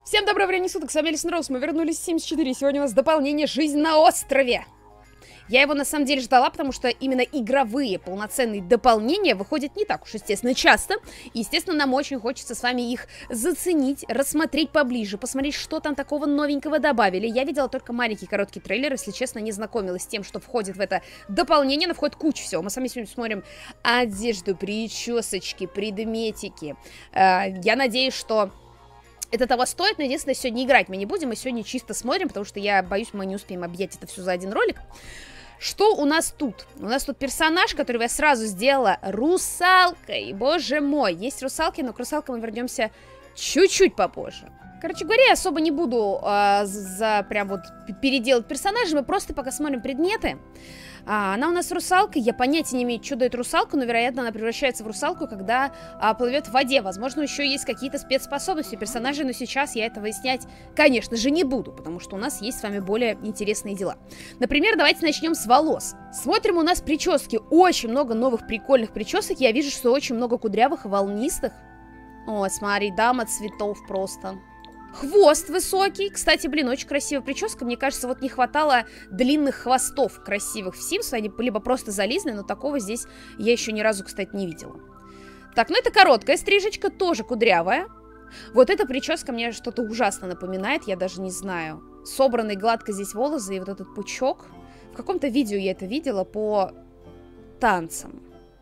Всем доброго времени суток, с вами Алисон Роуз, мы вернулись в Sims 4, сегодня у нас дополнение «Жизнь на острове». Я его на самом деле ждала, потому что именно игровые полноценные дополнения выходят не так уж, естественно, часто. И, естественно, нам очень хочется с вами их заценить, рассмотреть поближе, посмотреть, что там такого новенького добавили. Я видела только маленький короткий трейлер, если честно, не знакомилась с тем, что входит в это дополнение, но входит куча всего. Мы с вами сегодня смотрим одежду, причесочки, предметики. Я надеюсь, что это того стоит, но единственное, сегодня играть мы не будем, мы сегодня чисто смотрим, потому что я боюсь, мы не успеем объять это все за один ролик. Что у нас тут? У нас тут персонаж, которого я сразу сделала русалкой, боже мой. Есть русалки, но к русалкам мы вернемся чуть-чуть попозже. Короче говоря, я особо не буду прям вот переделать персонажа, мы просто пока смотрим предметы. Она у нас русалка, я понятия не имею, что дает русалка, но, вероятно, она превращается в русалку, когда плывет в воде. Возможно, еще есть какие-то спецспособности у персонажей, но сейчас я это выяснять, конечно же, не буду, потому что у нас есть с вами более интересные дела. Например, давайте начнем с волос. Смотрим, у нас прически, очень много новых прикольных причесок, я вижу, что очень много кудрявых и волнистых. О, смотри, дама цветов просто. Хвост высокий. Кстати, блин, очень красивая прическа. Мне кажется, вот не хватало длинных хвостов красивых в Sims. Они либо просто зализаны, но такого здесь я еще ни разу, кстати, не видела. Так, ну это короткая стрижечка, тоже кудрявая. Вот эта прическа мне что-то ужасно напоминает, я даже не знаю. Собранный гладко здесь волосы и вот этот пучок. В каком-то видео я это видела по танцам.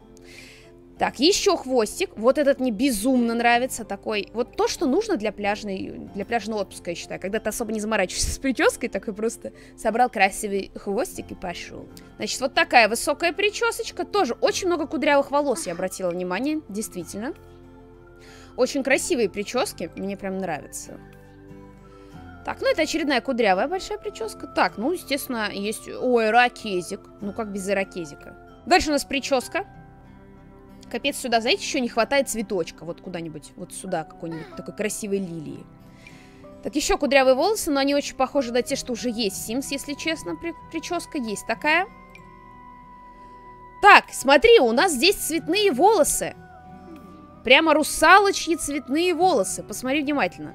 Так, еще хвостик. Вот этот мне безумно нравится. Такой, вот то, что нужно для пляжного отпуска, я считаю. Когда ты особо не заморачиваешься с прической, такой просто собрал красивый хвостик и пошел. Значит, вот такая высокая причесочка. Тоже очень много кудрявых волос, я обратила внимание. Действительно. Очень красивые прически. Мне прям нравятся. Так, ну это очередная кудрявая большая прическа. Так, ну, естественно, есть... Ой, ирокезик. Ну, как без ирокезика. Дальше у нас прическа. Капец, сюда, знаете, еще не хватает цветочка. Вот куда-нибудь, вот сюда, какой-нибудь такой красивой лилии. Так, еще кудрявые волосы, но они очень похожи на те, что уже есть в Sims, если честно. Прическа есть такая. Так, смотри, у нас здесь цветные волосы. Прямо русалочьи цветные волосы. Посмотри внимательно.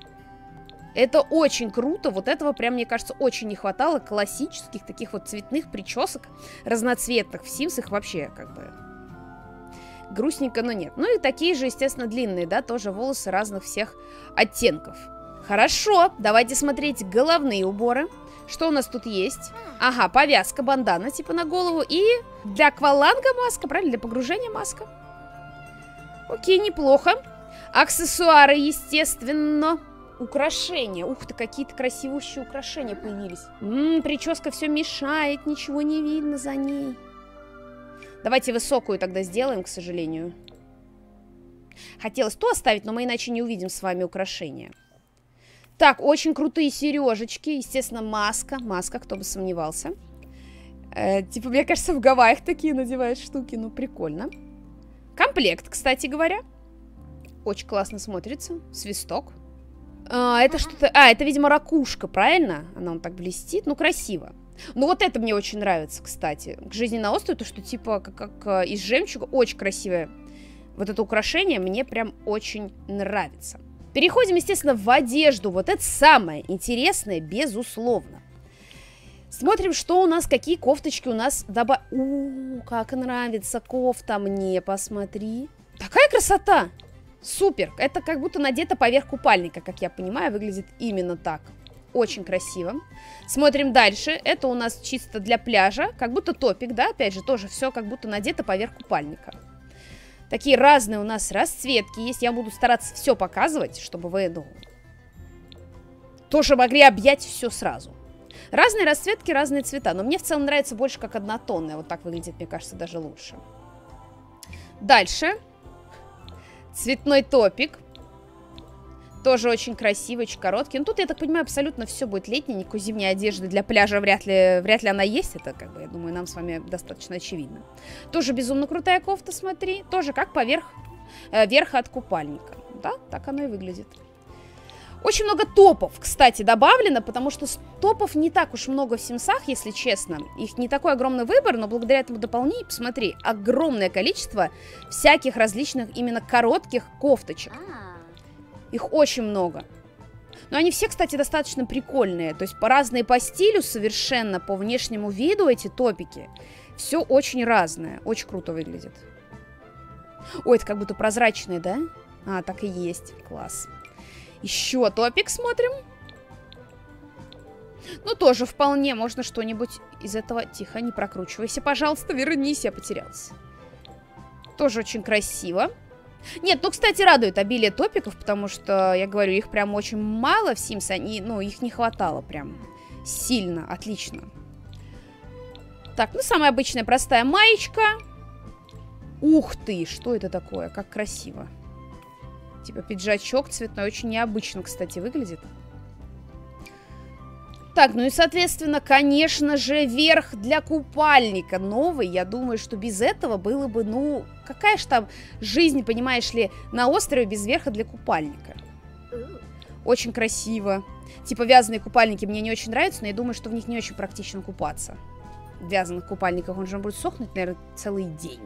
Это очень круто. Вот этого прям, мне кажется, очень не хватало. Классических таких вот цветных причесок. Разноцветных в Sims, их вообще как бы... Грустненько, но нет. Ну и такие же, естественно, длинные, да, тоже волосы разных всех оттенков. Хорошо, давайте смотреть головные уборы. Что у нас тут есть? Ага, повязка, бандана типа на голову. И для акваланга маска, правильно? Для погружения маска. Окей, неплохо. Аксессуары, естественно. Украшения. Ух ты, какие-то красивущие украшения появились. Прическа все мешает, ничего не видно за ней. Давайте высокую тогда сделаем, к сожалению. Хотелось то оставить, но мы иначе не увидим с вами украшения. Так, очень крутые сережечки. Естественно, маска. Маска, кто бы сомневался. Типа, мне кажется, в Гавайях такие надевают штуки. Ну, прикольно. Комплект, кстати говоря. Очень классно смотрится. Свисток. Это что-то... это, видимо, ракушка, правильно? Она вот так блестит. Ну, красиво. Ну, вот это мне очень нравится, кстати. К жизни на острове, то, что типа как из жемчуга. Очень красивое. Вот это украшение мне прям очень нравится. Переходим, естественно, в одежду. Вот это самое интересное, безусловно. Смотрим, что у нас, какие кофточки у нас как нравится кофта мне, посмотри. Такая красота! Супер! Это как будто надето поверх купальника, как я понимаю, выглядит именно так. Очень красиво. Смотрим дальше. Это у нас чисто для пляжа. Как будто топик, да? Опять же, тоже все как будто надето поверх купальника. Такие разные у нас расцветки есть. Я буду стараться все показывать, чтобы вы, ну, тоже могли объять все сразу. Разные расцветки, разные цвета. Но мне в целом нравится больше как однотонная. Вот так выглядит, мне кажется, даже лучше. Дальше. Цветной топик. Тоже очень красивый, очень короткий. Ну, тут, я так понимаю, абсолютно все будет летнее. Никакой зимней одежды для пляжа вряд ли она есть. Это, как бы, я думаю, нам с вами достаточно очевидно. Тоже безумно крутая кофта, смотри. Тоже как верх от купальника. Да, так оно и выглядит. Очень много топов, кстати, добавлено, потому что топов не так уж много в Симсах, если честно. Их не такой огромный выбор, но благодаря этому дополнению, посмотри, огромное количество всяких различных именно коротких кофточек. Их очень много. Но они все, кстати, достаточно прикольные. То есть разные по стилю совершенно, по внешнему виду эти топики. Все очень разное. Очень круто выглядит. Ой, это как будто прозрачные, да? А, так и есть. Класс. Еще топик смотрим. Ну, тоже вполне можно что-нибудь из этого... Тихо, не прокручивайся, пожалуйста, вернись, я потерялся. Тоже очень красиво. Нет, ну, кстати, радует обилие топиков, потому что, я говорю, их прям очень мало в Sims, они, ну, их не хватало прям сильно, отлично. Так, ну, самая обычная простая маечка. Ух ты, что это такое, как красиво. Типа пиджачок цветной, очень необычно, кстати, выглядит. Так, ну и, соответственно, конечно же, верх для купальника новый. Я думаю, что без этого было бы, ну, какая же там жизнь, понимаешь ли, на острове без верха для купальника. Очень красиво. Типа вязаные купальники мне не очень нравятся, но я думаю, что в них не очень практично купаться. В вязаных купальниках он же будет сохнуть, наверное, целый день.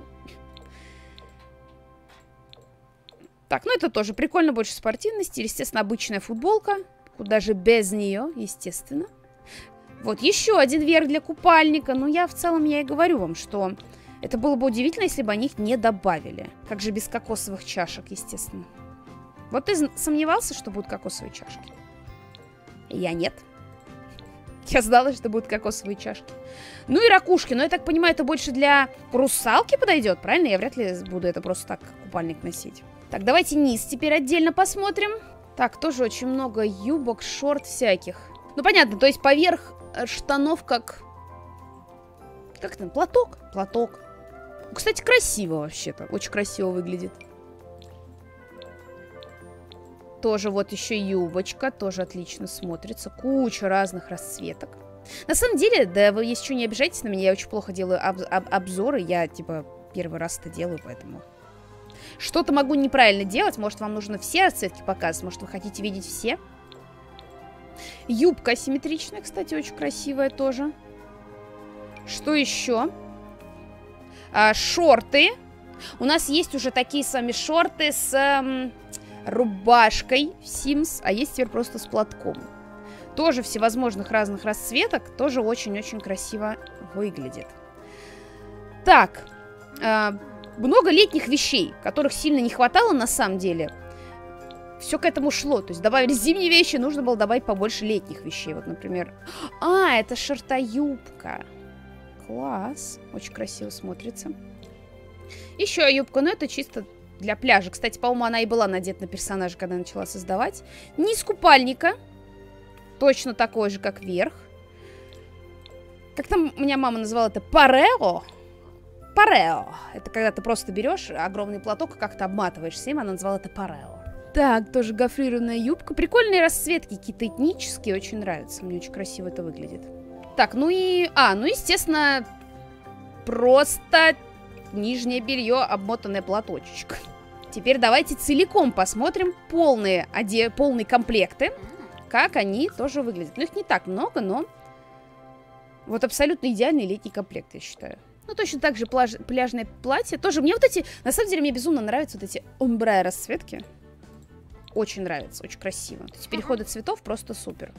Так, ну это тоже прикольно, больше спортивный стиль. Естественно, обычная футболка. Куда же без нее, естественно. Вот, еще один верх для купальника. Ну, я в целом, я и говорю вам, что это было бы удивительно, если бы они их не добавили. Как же без кокосовых чашек, естественно. Вот ты сомневался, что будут кокосовые чашки? Я нет. Я знала, что будут кокосовые чашки. Ну и ракушки. Но я так понимаю, это больше для русалки подойдет, правильно? Я вряд ли буду это просто так, купальник носить. Так, давайте низ теперь отдельно посмотрим. Так, тоже очень много юбок, шорт всяких. Ну, понятно, то есть поверх штанов как... Как там? Платок? Платок. Кстати, красиво вообще-то. Очень красиво выглядит. Тоже вот еще юбочка. Тоже отлично смотрится. Куча разных расцветок. На самом деле, да вы если что, не обижайтесь на меня. Я очень плохо делаю обзоры. Я, типа, первый раз это делаю, поэтому... Что-то могу неправильно делать. Может, вам нужно все расцветки показывать. Может, вы хотите видеть все. Юбка асимметричная, кстати, очень красивая тоже. Что еще? Шорты. У нас есть уже такие с вами шорты с рубашкой в Sims. А есть теперь просто с платком. Тоже всевозможных разных расцветок. Тоже очень-очень красиво выглядит. Так. Много летних вещей, которых сильно не хватало на самом деле. Все к этому шло. То есть добавили зимние вещи, нужно было добавить побольше летних вещей. Вот, например... А, это шортоюбка. Класс. Очень красиво смотрится. Еще юбка, но это чисто для пляжа. Кстати, по-моему, она и была надета на персонажа, когда я начала создавать. Низ купальника. Точно такой же, как верх. Как там меня мама называла это? Парео. Парео. Это когда ты просто берешь огромный платок и как-то обматываешься им. Она назвала это парео. Так, тоже гофрированная юбка. Прикольные расцветки, какие-то этнические. Очень нравятся. Мне очень красиво это выглядит. Так, ну и... ну, естественно, просто нижнее белье, обмотанное платочек. Теперь давайте целиком посмотрим полные комплекты. Как они тоже выглядят. Ну, их не так много, но... Вот абсолютно идеальный летний комплект, я считаю. Ну, точно так же пляжное платье. Тоже мне вот эти... На самом деле, мне безумно нравятся вот эти омбре расцветки. Очень нравится, очень красиво. То есть переходы цветов просто супер.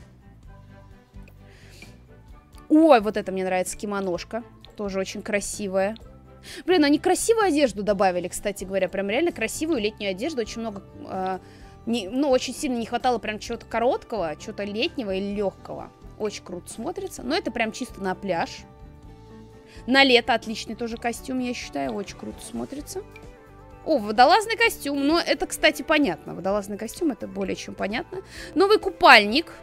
Ой, вот это мне нравится, кимоношка. Тоже очень красивая. Блин, они красивую одежду добавили, кстати говоря. Прям реально красивую летнюю одежду. Очень много... очень сильно не хватало прям чего-то короткого, чего-то летнего или легкого. Очень круто смотрится. Но это прям чисто на пляж. На лето отличный тоже костюм, я считаю. Очень круто смотрится. О, водолазный костюм. Ну, это, кстати, понятно. Водолазный костюм, это более чем понятно. Новый купальник.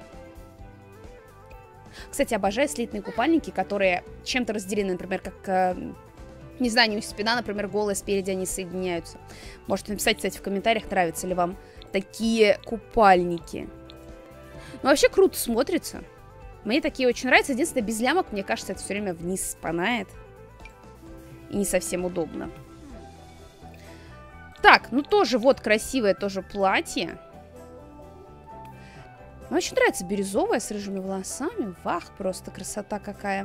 Кстати, обожаю слитные купальники, которые чем-то разделены, например, как... не знаю, у них спина, например, голая, спереди они соединяются. Можете написать, кстати, в комментариях, нравятся ли вам такие купальники. Ну, вообще круто смотрится. Мне такие очень нравятся. Единственное, без лямок, мне кажется, это все время вниз спанает. И не совсем удобно. Так, ну тоже вот красивое тоже платье. Мне очень нравится бирюзовое с рыжими волосами. Вах, просто красота какая.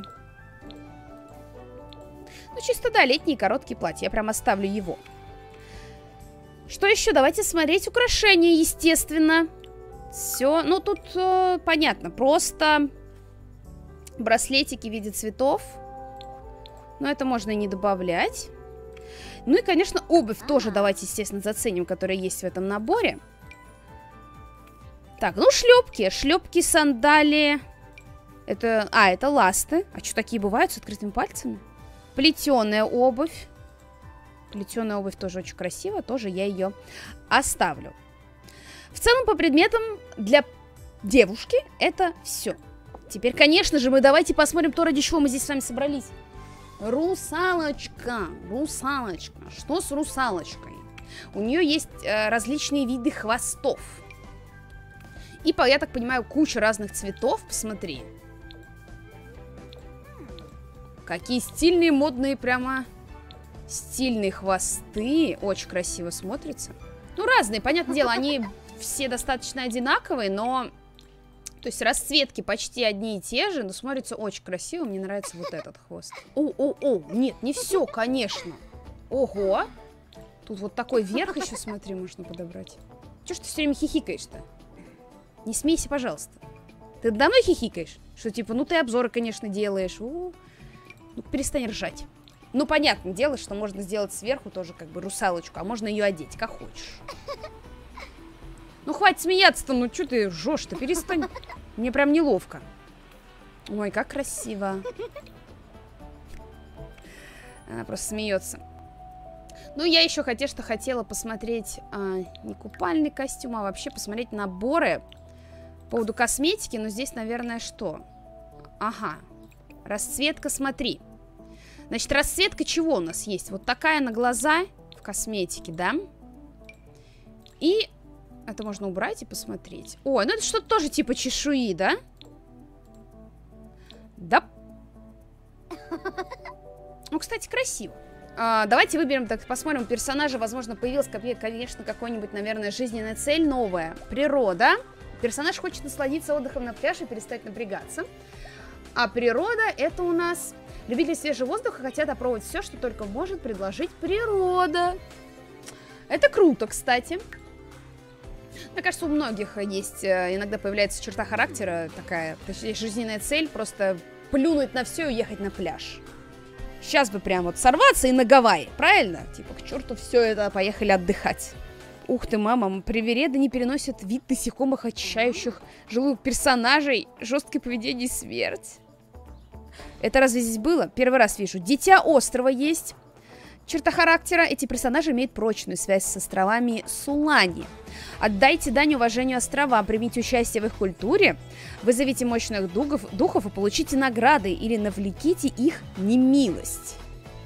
Ну, чисто, да, летние короткие платья. Я прям оставлю его. Что еще? Давайте смотреть украшения, естественно. Все, ну тут понятно, просто браслетики в виде цветов. Но это можно и не добавлять. Ну и, конечно, обувь тоже давайте, естественно, заценим, которая есть в этом наборе. Так, ну шлепки. Шлепки, сандалии. Это ласты. А что, такие бывают с открытыми пальцами? Плетеная обувь. Плетеная обувь тоже очень красивая. Тоже я ее оставлю. В целом, по предметам для девушки это все. Теперь, конечно же, давайте посмотрим то, ради чего мы здесь с вами собрались. Русалочка. Русалочка. Что с русалочкой? У нее есть различные виды хвостов. И, я так понимаю, куча разных цветов. Посмотри. Какие стильные, модные, прямо стильные хвосты. Очень красиво смотрятся. Ну, разные, понятное дело, они все достаточно одинаковые, но... То есть расцветки почти одни и те же, но смотрится очень красиво. Мне нравится вот этот хвост. Нет, не все, конечно. Ого. Тут вот такой верх еще, смотри, можно подобрать. Чего ж ты все время хихикаешь-то? Не смейся, пожалуйста. Ты надо мной хихикаешь? Что типа, ну ты обзоры, конечно, делаешь. Ну, перестань ржать. Ну, понятное дело, что можно сделать сверху тоже как бы русалочку, а можно ее одеть, как хочешь. Ну, хватит смеяться-то, ну что ты ржешь-то, перестань. Мне прям неловко. Ой, как красиво. Она просто смеется. Ну, я еще хотела посмотреть не купальный костюм, а вообще посмотреть наборы по поводу косметики. Но здесь, наверное, что? Ага. Расцветка, смотри. Значит, расцветка чего у нас есть? Вот такая на глаза в косметике, да? И... Это можно убрать и посмотреть. Ой, ну это что-то тоже типа чешуи, да? Да. Ну, кстати, красиво. Давайте выберем, так посмотрим, персонажа. Возможно, появилась, конечно, какой-нибудь, наверное, жизненная цель новая. Природа. Персонаж хочет насладиться отдыхом на пляже и перестать напрягаться. А природа — это у нас... Любители свежего воздуха хотят опробовать все, что только может предложить природа. Это круто, кстати. Мне кажется, у многих есть, иногда появляется черта характера такая, точнее, жизненная цель, просто плюнуть на все и уехать на пляж. Сейчас бы прям вот сорваться и на Гавайи, правильно? Типа, к черту все это, поехали отдыхать. Ух ты, мама, привереды не переносят вид насекомых, очищающих желудок персонажей, жесткое поведение и смерть. Это разве здесь было? Первый раз вижу. Дитя острова есть. Черта характера. Эти персонажи имеют прочную связь с островами Сулани. Отдайте дань уважению островам, примите участие в их культуре, вызовите мощных духов и получите награды или навлеките их немилость.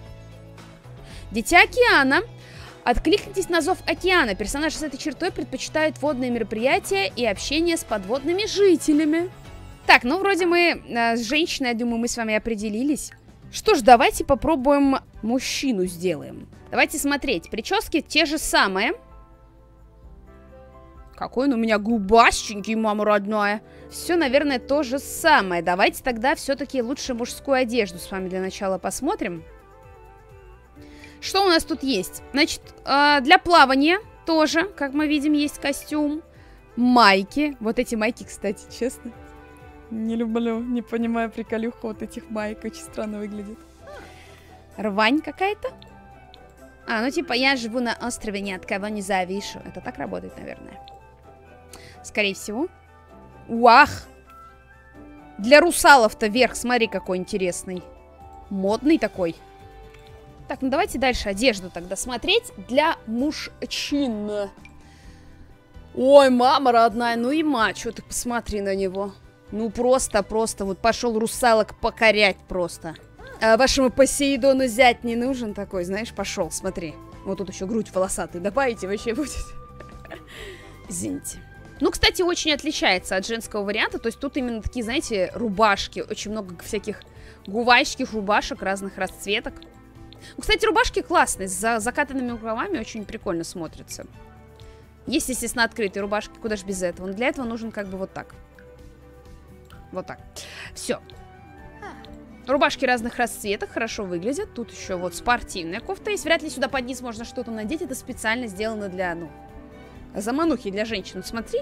Дитя океана. Откликнитесь на зов океана. Персонажи с этой чертой предпочитают водные мероприятия и общение с подводными жителями. Так, ну вроде мы с женщиной, я думаю, мы с вами определились. Что ж, давайте попробуем мужчину сделаем. Давайте смотреть. Прически те же самые. Какой он у меня губастенький, мама родная. Все, наверное, то же самое. Давайте тогда все-таки лучше мужскую одежду с вами для начала посмотрим. Что у нас тут есть? Значит, для плавания тоже, как мы видим, есть костюм. Майки. Вот эти майки, кстати, честно. Не люблю, не понимаю приколюху вот этих маек. Очень странно выглядит. Рвань какая-то. Ну типа я живу на острове, ни от кого не завишу. Это так работает, наверное. Скорее всего. Уах! Для русалов-то верх, смотри, какой интересный. Модный такой. Так, ну давайте дальше одежду тогда смотреть для мужчин. Ой, мама родная, ну и мать, что ты посмотри на него. Ну просто вот пошел русалок покорять просто. А вашему Посейдону зять не нужен такой, знаешь, пошел, смотри. Вот тут еще грудь волосатый добавите, вообще будет. Извините. Ну, кстати, очень отличается от женского варианта. То есть тут именно такие, знаете, рубашки. Очень много всяких гувайских рубашек разных расцветок. Ну, кстати, рубашки классные, с закатанными рукавами очень прикольно смотрятся. Есть, естественно, открытые рубашки, куда же без этого. Но для этого нужен как бы вот так. Вот так. Все. Рубашки разных расцветок хорошо выглядят. Тут еще вот спортивная кофта есть. Вряд ли сюда под низ можно что-то надеть. Это специально сделано для, заманухи для женщин. Смотри,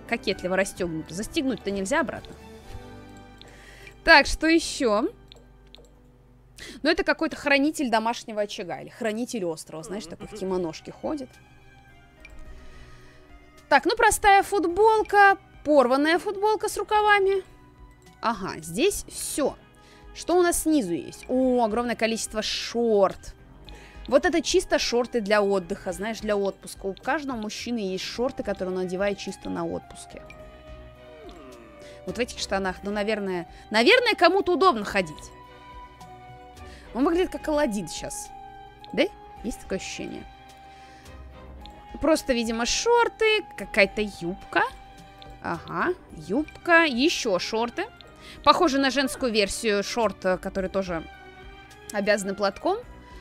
кокетливо расстегнута. Застегнуть-то нельзя обратно. Так, что еще? Ну, это какой-то хранитель домашнего очага. Или хранитель острова. Знаешь, такой в кимоношке ходит. Так, ну, простая футболка. Порванная футболка с рукавами. Ага, здесь все. Что у нас снизу есть? О, огромное количество шорт. Вот это чисто шорты для отдыха, знаешь, для отпуска. У каждого мужчины есть шорты, которые он надевает чисто на отпуске. Вот в этих штанах, ну, наверное, кому-то удобно ходить. Он выглядит как Аладдин сейчас. Да? Есть такое ощущение? Просто, видимо, шорты, какая-то юбка. Ага, юбка, еще шорты. Похоже на женскую версию шорт, которые тоже обвязаны платком.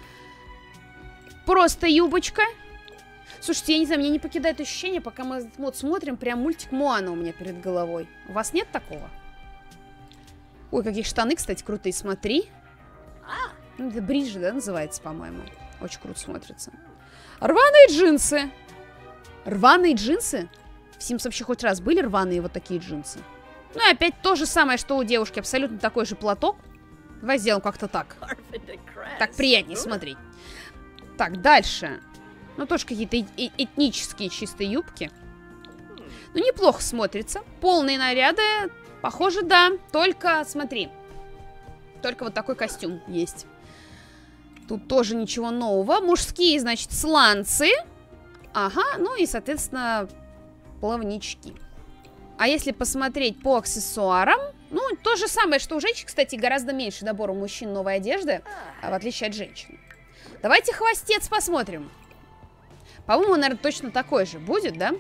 Просто юбочка. Слушайте, я не знаю, мне не покидает ощущение, пока мы вот смотрим, прям мультик Моана у меня перед головой. У вас нет такого? Ой, какие штаны, кстати, крутые, смотри. Ну, это бриджи, да, называется, по-моему. Очень круто смотрится. Рваные джинсы. Рваные джинсы? В Sims вообще хоть раз были рваные вот такие джинсы? Ну и опять то же самое, что у девушки. Абсолютно такой же платок. Давай сделаем как-то так. Так приятнее смотреть. Так, дальше. Ну, тоже какие-то этнические чистые юбки. Ну, неплохо смотрится. Полные наряды. Похоже, да. Только, смотри. Только вот такой костюм есть. Тут тоже ничего нового. Мужские, значит, сланцы. Ага, ну и, соответственно, плавнички. А если посмотреть по аксессуарам, ну, то же самое, что у женщин, кстати, гораздо меньше набора у мужчин новой одежды, в отличие от женщин. Давайте хвостец посмотрим. По-моему, наверное, точно такой же будет, да?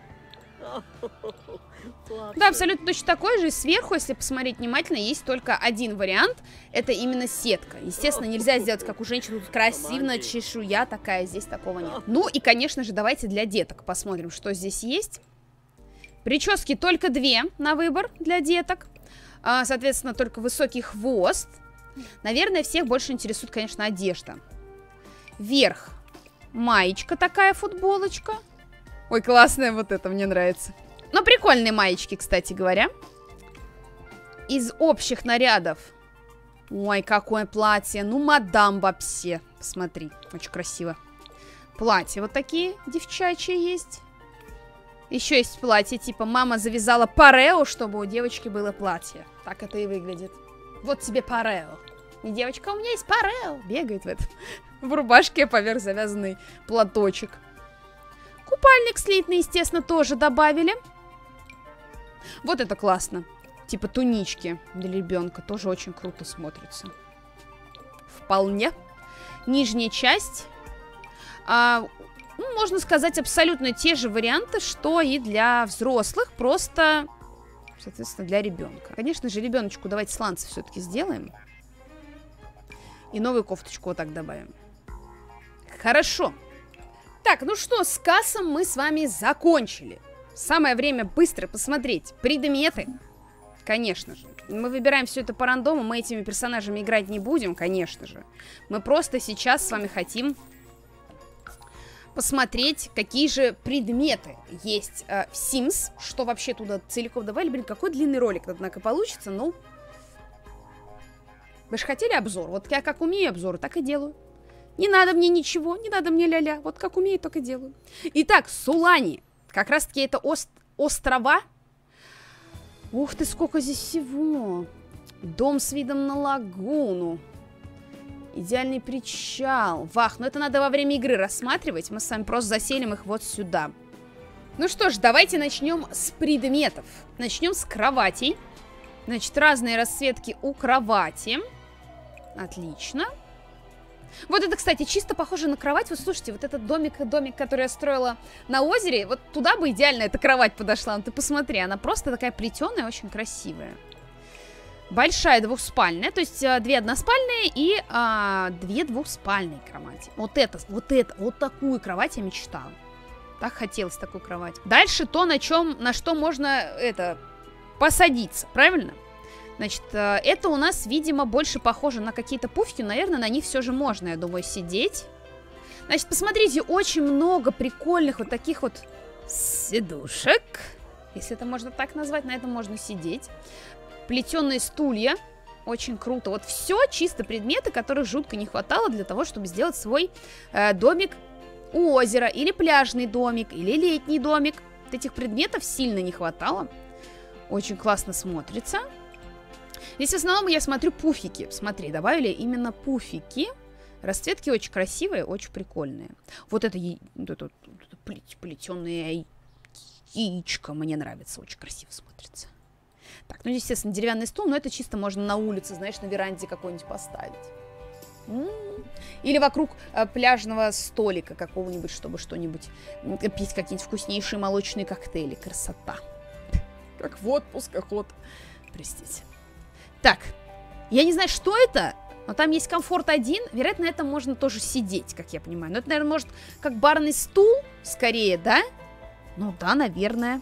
Да, абсолютно точно такой же. И сверху, если посмотреть внимательно, есть только один вариант. Это именно сетка. Естественно, нельзя сделать, как у женщин. Тут красивая чешуя такая. Здесь такого нет. Ну и, конечно же, давайте для деток посмотрим, что здесь есть. Прически только две на выбор для деток. Соответственно, только высокий хвост. Наверное, всех больше интересует, конечно, одежда. Верх. Маечка такая, футболочка. Ой, классная вот эта, мне нравится. Ну, прикольные маечки, кстати говоря. Из общих нарядов. Ой, какое платье. Ну, мадам вообще. Посмотри, очень красиво. Платья вот такие девчачьи есть. Еще есть платье, типа мама завязала парео, чтобы у девочки было платье. Так это и выглядит. Вот тебе парео. И девочка, у меня есть парео. Бегает в этом. В рубашке поверх завязанный платочек. Купальник слитный, естественно, тоже добавили. Вот это классно. Типа тунички для ребенка. Тоже очень круто смотрится. Вполне. Нижняя часть. Ну, можно сказать, абсолютно те же варианты, что и для взрослых. Просто, соответственно, для ребенка. Конечно же, ребеночку давайте сланцы все-таки сделаем. И новую кофточку вот так добавим. Хорошо. Так, ну что, с кассом мы с вами закончили. Самое время быстро посмотреть предметы. Конечно же. Мы выбираем все это по рандому. Мы этими персонажами играть не будем, конечно же. Мы просто сейчас с вами хотим посмотреть, какие же предметы есть в Sims. Что вообще туда целиком добавили. Блин, какой длинный ролик, однако, получится. Ну, вы же хотели обзор? Вот я как умею обзоры, так и делаю. Не надо мне ничего, не надо мне ля-ля. Вот как умею, так и делаю. Итак, Сулани. Как раз-таки это острова. Ух ты, сколько здесь всего. Дом с видом на лагуну. Идеальный причал. Вах, ну это надо во время игры рассматривать. Мы с вами просто заселим их вот сюда. Ну что ж, давайте начнем с предметов. Начнем с кроватей. Значит, разные расцветки у кровати. Отлично. Вот это, кстати, чисто похоже на кровать. Вот слушайте, вот этот домик, который я строила на озере, вот туда бы идеально эта кровать подошла. Ну, ты посмотри, она просто такая плетеная, очень красивая. Большая двухспальная, то есть две односпальные и две двухспальные кровати. Вот такую кровать я мечтала. Так хотелось такую кровать. Дальше то, на что можно посадиться, правильно? Значит, это у нас, видимо, больше похоже на какие-то пуфики. Наверное, на них все же можно, я думаю, сидеть. Значит, посмотрите, очень много прикольных вот таких вот сидушек. если это можно так назвать. На этом можно сидеть. Плетеные стулья. Очень круто. Вот все чисто предметы, которых жутко не хватало для того, чтобы сделать свой домик у озера. Или пляжный домик, или летний домик. Вот этих предметов сильно не хватало. Очень классно смотрится. Здесь в основном я смотрю пуфики. Смотри, добавили именно пуфики. Расцветки очень красивые, очень прикольные. Вот это плетеное яичко мне нравится. Очень красиво смотрится. Так, ну, естественно, деревянный стул, но это чисто можно на улице, знаешь, на веранде какой-нибудь поставить. Или вокруг пляжного столика какого-нибудь, чтобы что-нибудь пить, какие-нибудь вкуснейшие молочные коктейли. Красота. Как в отпуск, охота. Простите. Так, я не знаю, что это, но там есть комфорт 1. Вероятно, на этом можно тоже сидеть, как я понимаю. Но это, наверное, может, как барный стул, скорее, да? Ну да, наверное.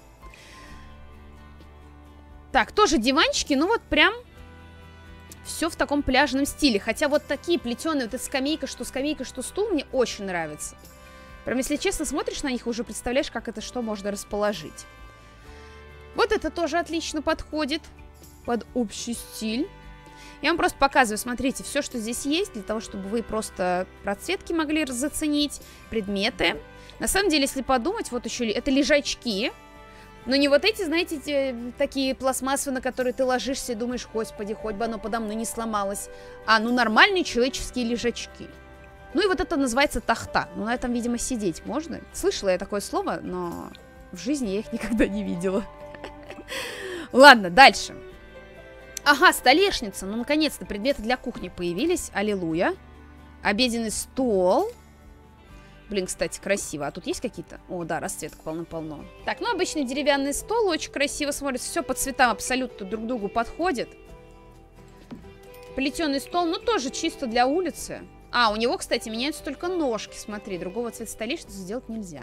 Так, тоже диванчики, ну вот прям все в таком пляжном стиле. Хотя вот такие плетеные, вот эта скамейка, что стул, мне очень нравится. Прям, если честно, смотришь на них, уже представляешь, как это что можно расположить. Вот это тоже отлично подходит под общий стиль. Я вам просто показываю, смотрите, все, что здесь есть, для того, чтобы вы просто расцветки могли заценить, предметы. На самом деле, если подумать, вот еще это лежачки. Но не вот эти, знаете, такие пластмассовые, на которые ты ложишься и думаешь, господи, хоть бы оно подо мной не сломалось. А, ну, нормальные человеческие лежачки. Ну, и вот это называется тахта. Ну, на этом, видимо, сидеть можно. Слышала я такое слово, но в жизни я их никогда не видела. Ладно, дальше. Ага, столешница. Ну, наконец-то предметы для кухни появились. Аллилуйя. Обеденный стол. Блин, кстати, красиво. А тут есть какие-то? О, да, расцветка полно-полно. Так, ну, обычный деревянный стол. Очень красиво смотрится. Все по цветам абсолютно друг к другу подходит. Плетеный стол. Ну, тоже чисто для улицы. А, у него, кстати, меняются только ножки. Смотри, другого цвета столешницы сделать нельзя.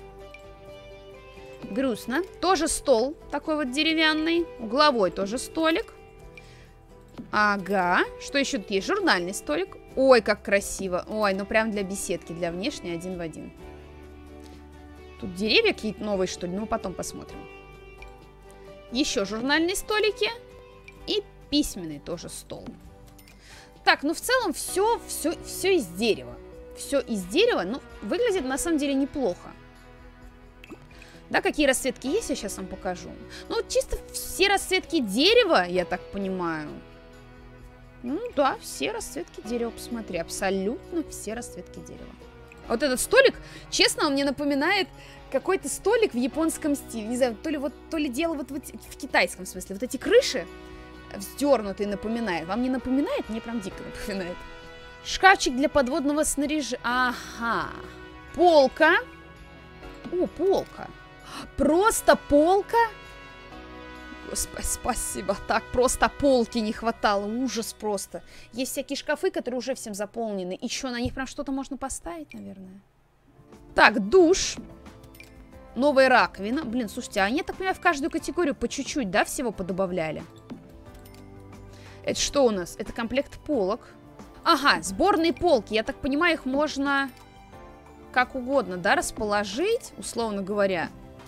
Грустно. Тоже стол. Такой вот деревянный. Угловой тоже столик. Ага. Что еще тут есть? Журнальный столик. Ой, как красиво. Ой, ну прям для беседки, для внешней 1 в 1. Тут деревья какие-то новые, что ли? Ну, потом посмотрим. Еще журнальные столики. И письменный тоже стол. Так, ну в целом все из дерева. Все из дерева, ну, выглядит на самом деле неплохо. Да, какие расцветки есть, я сейчас вам покажу. Ну, чисто все расцветки дерева, я так понимаю. Ну да, все расцветки дерева, посмотри, абсолютно все расцветки дерева. Вот этот столик, честно, он мне напоминает какой-то столик в японском стиле. Не знаю, то ли дело вот в китайском смысле. Вот эти крыши вздернутые напоминает. Вам не напоминает? Мне прям дико напоминает. Шкафчик для подводного снаряжения. Ага. Полка. О, полка. Просто полка? Господи, спасибо. Так, просто полки не хватало. Ужас просто. Есть всякие шкафы, которые уже всем заполнены. И что, на них прям что-то можно поставить, наверное? Так, душ. Новая раковина. Блин, слушайте, а они, я так понимаю, в каждую категорию по чуть-чуть, да, всего подобавляли? Это что у нас? Это комплект полок. Ага, сборные полки. Я так понимаю, их можно как угодно, да, расположить, условно говоря.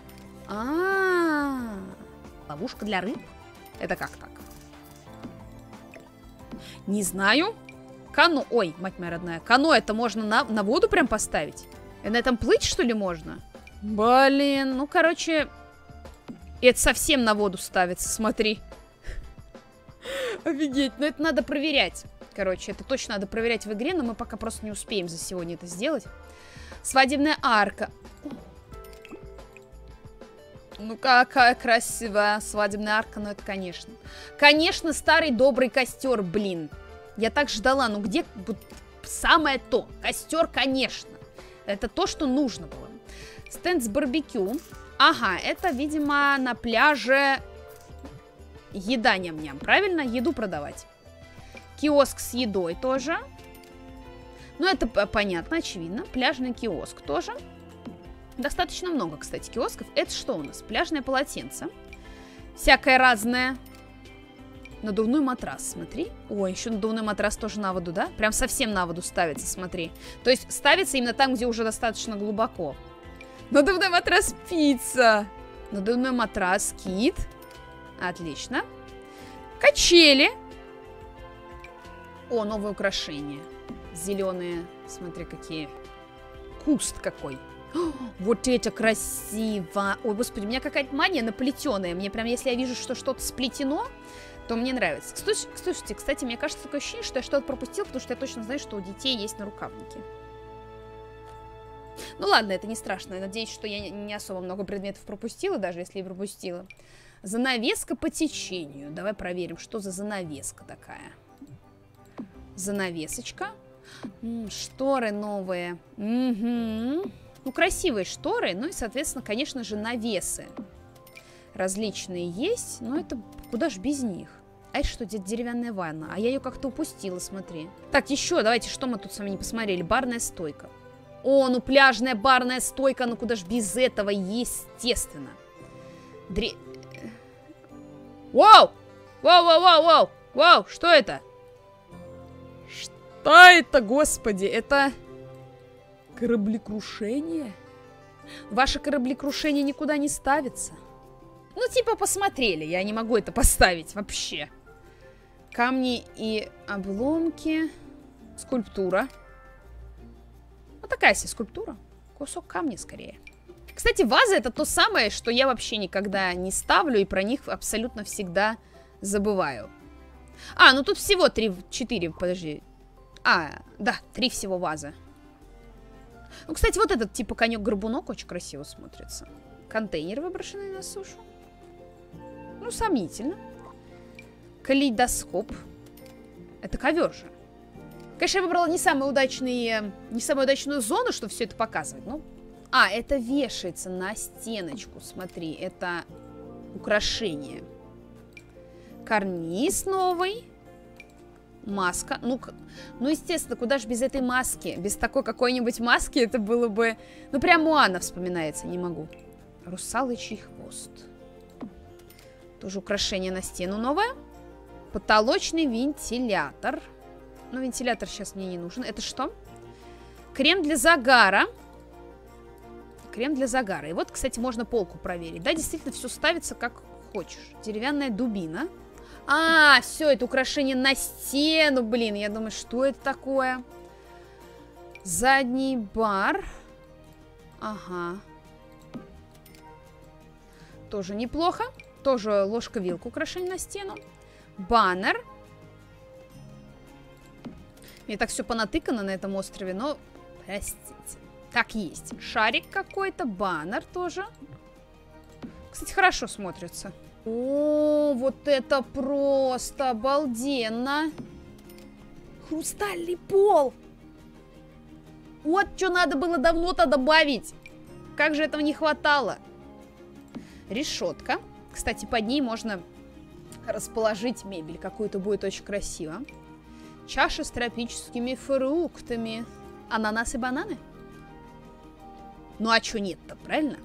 Ловушка для рыб? Это как так? Не знаю. Кано... Ой, мать моя родная. Кано это можно на воду прям поставить? И на этом плыть, что ли, можно? Блин, ну, короче... Это совсем на воду ставится, смотри. Офигеть, но это надо проверять. Короче, это точно надо проверять в игре, но мы пока просто не успеем за сегодня это сделать. Свадебная арка. Ну, какая красивая свадебная арка, ну это конечно. Конечно, старый добрый костер, блин. Я так ждала, ну где самое то? Костер, конечно. Это то, что нужно было. Стенд с барбекю. Ага, это, видимо, на пляже еда ням-ням, правильно? Еду продавать. Киоск с едой тоже. Ну, это понятно, очевидно. Пляжный киоск тоже. Достаточно много, кстати, киосков. Это что у нас? Пляжное полотенце. Всякое разное. Надувной матрас, смотри. Ой, еще надувной матрас тоже на воду, да? Прям совсем на воду ставится, смотри. То есть ставится именно там, где уже достаточно глубоко. Надувной матрас пицца. Надувной матрас, кит. Отлично. Качели. О, новые украшения. Зеленые, смотри, какие. Куст какой. О, вот это красиво. Ой, господи, у меня какая-то мания на плетеное. Мне прям, если я вижу, что что-то сплетено, то мне нравится. Слушайте, кстати, мне кажется, такое ощущение, что я что-то пропустила, потому что я точно знаю, что у детей есть нарукавники. Ну ладно, это не страшно. Я надеюсь, что я не особо много предметов пропустила, даже если и пропустила. Занавеска по течению. Давай проверим, что за занавеска такая. Занавесочка. Шторы новые. Угу. Ну, красивые шторы. Ну и, соответственно, конечно же, навесы. Различные есть. Но это куда ж без них. А это что, деревянная ванна? А я ее как-то упустила, смотри. Так, еще, давайте, что мы тут с вами не посмотрели? Барная стойка. О, ну пляжная барная стойка. Ну куда ж без этого, естественно. Вау! Вау, вау, вау, вау! Вау, что это? Что это, господи? Это кораблекрушение? Ваше кораблекрушение никуда не ставится. Ну, типа, посмотрели. Я не могу это поставить вообще. Камни и обломки. Скульптура. Вот такая себе скульптура. Кусок камня, скорее. Кстати, вазы — это то самое, что я вообще никогда не ставлю, и про них абсолютно всегда забываю. А, ну тут всего 4, подожди. А, да, 3 всего вазы. Ну, кстати, вот этот типа конек-горбунок очень красиво смотрится. Контейнер, выброшенный на сушу. Ну, сомнительно. Калейдоскоп. Это ковер же. Конечно, я выбрала не самую удачную зону, чтобы все это показывать. Ну, это вешается на стеночку. Смотри, это украшение. Карниз новый. Маска. Ну, естественно, куда же без этой маски? Без такой какой-нибудь маски это было бы... Ну, прям Моана вспоминается, не могу. Русалочий хвост. Тоже украшение на стену новое. Потолочный вентилятор. Но вентилятор сейчас мне не нужен. Это что? Крем для загара. Крем для загара. И вот, кстати, можно полку проверить. Да, действительно, все ставится как хочешь. Деревянная дубина. А, все, это украшение на стену, блин. Я думаю, что это такое? Задний бар. Ага. Тоже неплохо. Тоже ложка-вилка, украшение на стену. Баннер. Мне так все понатыкано на этом острове, но, простите, как есть. Шарик какой-то, баннер тоже. Кстати, хорошо смотрится. О, вот это просто обалденно. Хрустальный пол. Вот что надо было давно-то добавить. Как же этого не хватало. Решетка. Кстати, под ней можно расположить мебель. Какую-то будет очень красиво. Чаша с тропическими фруктами. Ананасы и бананы? Ну а что нет-то, правильно?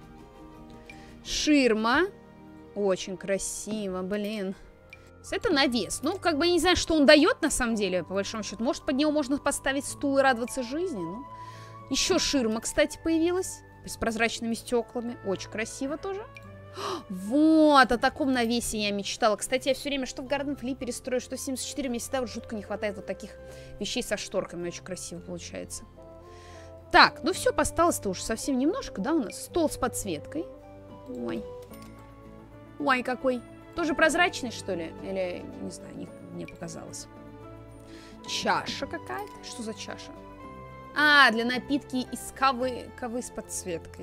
Ширма. Очень красиво, блин. Это навес. Ну, как бы я не знаю, что он дает на самом деле, по большому счету. Может, под него можно поставить стул и радоваться жизни. Ну. Еще ширма, кстати, появилась. С прозрачными стеклами. Очень красиво тоже. Вот, о таком навесе я мечтала. Кстати, я все время что в Garden Flipper строю, что в 74. Мне всегда жутко не хватает вот таких вещей со шторками. Очень красиво получается. Так, ну все, осталось-то уже совсем немножко, да, у нас? Стол с подсветкой. Ой. Ой, какой. Тоже прозрачный, что ли? Или, не знаю, мне показалось. Чаша какая-то. Что за чаша? А, для напитки из кавы с подсветкой.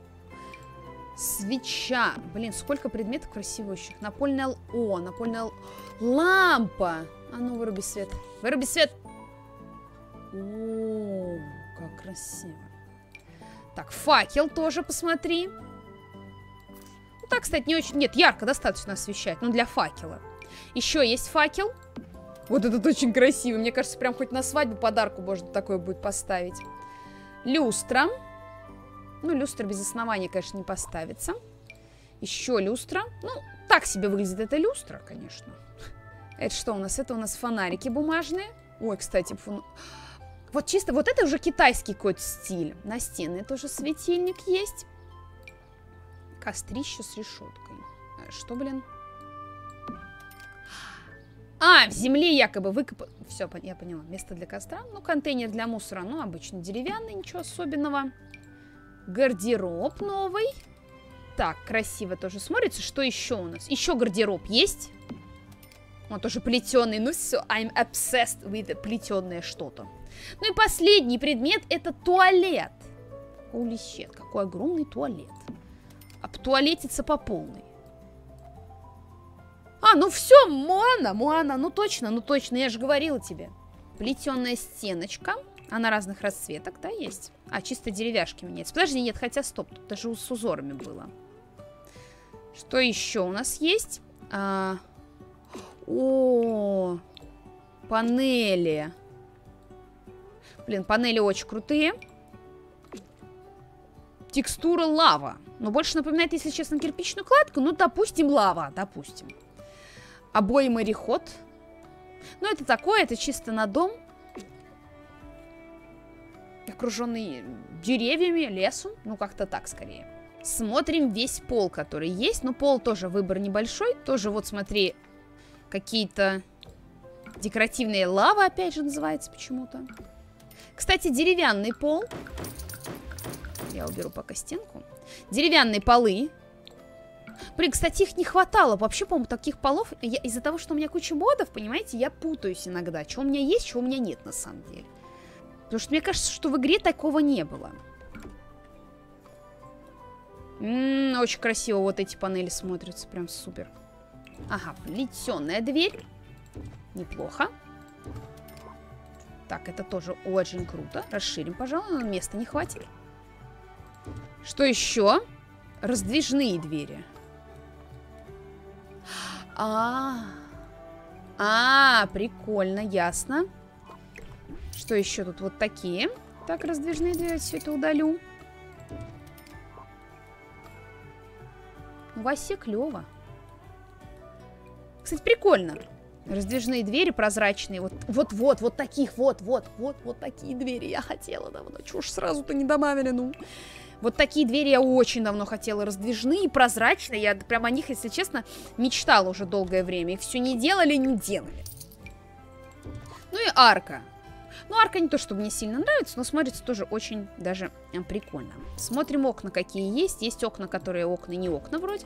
Свеча. Блин, сколько предметов красивущих. Напольная... О, напольная... Лампа. А ну, выруби свет. Выруби свет. О, как красиво. Так, факел тоже посмотри. Ну, так, кстати, не очень... Нет, ярко достаточно освещать. Ну, для факела. Еще есть факел. Вот этот очень красивый. Мне кажется, прям хоть на свадьбу подарку можно такое будет поставить. Люстра. Ну, люстра без основания, конечно, не поставится. Еще люстра. Ну, так себе выглядит эта люстра, конечно. Это что у нас? Это у нас фонарики бумажные. Ой, кстати, вот чисто, вот это уже китайский какой-то стиль. На стены тоже светильник есть. Кострище с решеткой. Что, блин? А, в земле якобы выкопал... Все, я поняла. Место для костра. Ну, контейнер для мусора. Ну, обычно деревянный, ничего особенного. Гардероб новый. Так, красиво тоже смотрится. Что еще у нас? Еще гардероб есть. Он тоже плетеный. Ну все, I'm obsessed with плетеное что-то. Ну и последний предмет — это туалет. Holy shit, какой огромный туалет. Обтуалетиться по полной. А, ну все, Моана, ну точно, я же говорила тебе. Плетеная стеночка. Она разных расцветок, да, есть? А, чисто деревяшки меняется. Подожди, нет, хотя стоп, тут даже с узорами было. Что еще у нас есть? О, панели. Блин, панели очень крутые. Текстура лава. Но больше напоминает, если честно, кирпичную кладку. Ну, допустим, лава, допустим. Обои мореход. Ну, это такое, это чисто на дом. Окруженный деревьями, лесом. Ну, как-то так, скорее. Смотрим весь пол, который есть. Ну, пол тоже выбор небольшой. Тоже, вот смотри, какие-то декоративные лава, опять же, называется почему-то. Кстати, деревянный пол. Я уберу пока стенку. Деревянные полы. Блин, кстати, их не хватало. Вообще, по-моему, таких полов... Из-за того, что у меня куча модов, понимаете, я путаюсь иногда. Что у меня есть, что у меня нет, на самом деле. Потому что мне кажется, что в игре такого не было. Очень красиво вот эти панели смотрятся. Прям супер. Ага, плетеная дверь. Неплохо. Так, это тоже очень круто. Расширим, пожалуй, места не хватит. Что еще? Раздвижные двери. Прикольно, ясно. Что еще тут? Вот такие. Так, раздвижные двери, все это удалю. Вообще клево. Кстати, прикольно. Раздвижные двери прозрачные. Вот таких, вот такие двери я хотела давно. Чего ж сразу-то не добавили, ну. Вот такие двери я очень давно хотела. Раздвижные, прозрачные. Я прям о них, если честно, мечтала уже долгое время. Их все не делали. Ну и арка. Ну, арка не то, чтобы мне сильно нравится, но смотрится тоже очень даже прикольно. Смотрим окна, какие есть. Есть окна, которые окна, не окна вроде.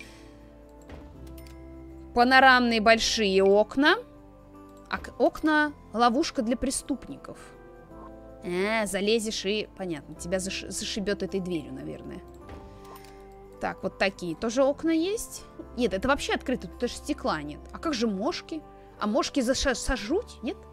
Панорамные большие окна. Окна — ловушка для преступников. Залезешь и... Понятно, тебя зашибет этой дверью, наверное. Так, вот такие тоже окна есть. Нет, это вообще открыто, тут даже стекла нет. А как же мошки? А мошки сожруть? Нет?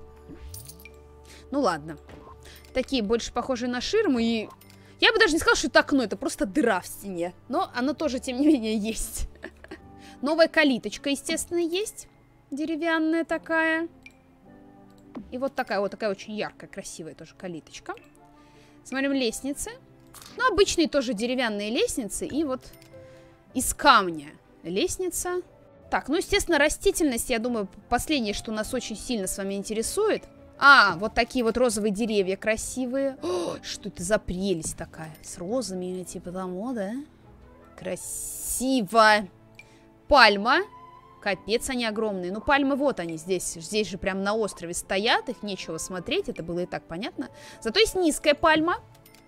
Ну ладно. Такие больше похожие на ширму и... Я бы даже не сказала, что это окно, это просто дыра в стене. Но оно тоже, тем не менее, есть. Новая калиточка, естественно, есть. Деревянная такая. И вот такая очень яркая, красивая тоже калиточка. Смотрим лестницы. Ну, обычные тоже деревянные лестницы. И вот из камня лестница. Так, ну, естественно, растительность, я думаю, последнее, что нас очень сильно с вами интересует. Вот такие вот розовые деревья красивые. О, что это за прелесть такая? С розами, типа того, да? Красиво. Пальма. Капец, они огромные. Ну, пальмы вот они здесь. Здесь же прям на острове стоят. Их нечего смотреть. Это было и так понятно. Зато есть низкая пальма.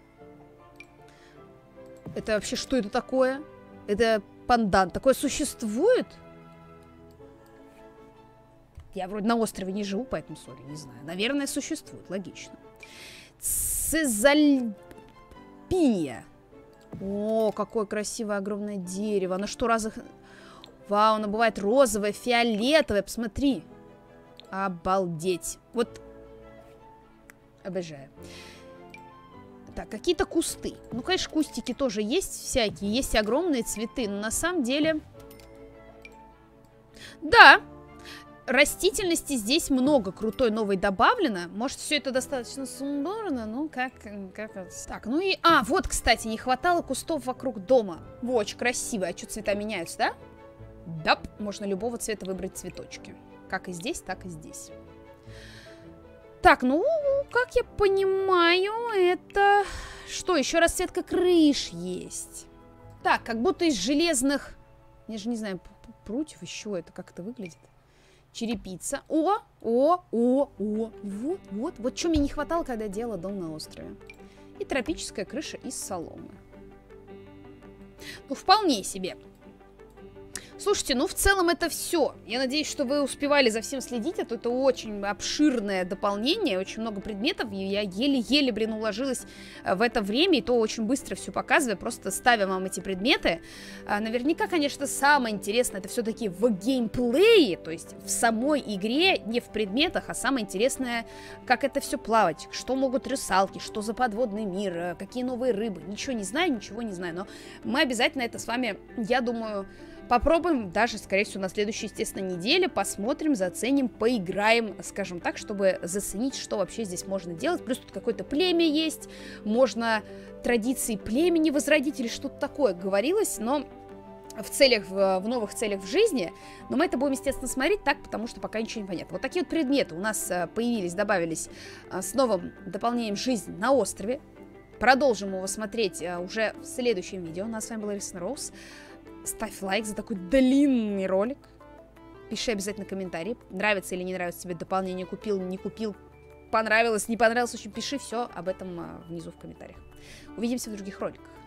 Это вообще что это такое? Это пандан. Такое существует? Я вроде на острове не живу, поэтому, сори, не знаю. Наверное, существует. Логично. Цезальпия. О, какое красивое огромное дерево. Оно что, Вау, оно бывает розовое, фиолетовое. Посмотри. Обалдеть. Вот. Обожаю. Так, какие-то кусты. Ну, конечно, кустики тоже есть всякие. Есть огромные цветы. Но на самом деле... Да. Растительности здесь много крутой новой добавлено. Может, все это достаточно сумбурно. Ну, как... Так, ну и... вот, кстати, не хватало кустов вокруг дома. Во, очень красиво. А что, цвета меняются, да? Да, можно любого цвета выбрать цветочки. Как и здесь, так и здесь. Так, ну, как я понимаю, это... Что, еще расцветка крыш есть. Так, как будто из железных... Я же не знаю, прутьев еще это, как это выглядит. Черепица. Вот. Вот что мне не хватало, когда я делала дом на острове. И тропическая крыша из соломы. Ну, вполне себе. Слушайте, ну в целом это все. Я надеюсь, что вы успевали за всем следить, а то это очень обширное дополнение, очень много предметов, и я еле-еле, блин, уложилась в это время, и то очень быстро все показываю, просто ставя вам эти предметы. Наверняка, конечно, самое интересное это все-таки в геймплее, то есть в самой игре, не в предметах, а самое интересное, как это все плавать, что могут русалки, что за подводный мир, какие новые рыбы. Ничего не знаю, но мы обязательно это с вами, я думаю... Попробуем даже, скорее всего, на следующей, естественно, неделе. Посмотрим, заценим, поиграем, скажем так, чтобы заценить, что вообще здесь можно делать. Плюс тут какое-то племя есть. Можно традиции племени возродить или что-то такое говорилось, но в целях, в новых целях в жизни. Но мы это будем, естественно, смотреть так, потому что пока ничего не понятно. Вот такие вот предметы у нас появились, добавились с новым дополнением «Жизнь на острове». Продолжим его смотреть уже в следующем видео. У нас с вами была Ирисна Роуз. Ставь лайк за такой длинный ролик. Пиши обязательно комментарий. Нравится или не нравится тебе дополнение. Купил, не купил. Понравилось, не понравилось. В общем, пиши все об этом внизу в комментариях. Увидимся в других роликах.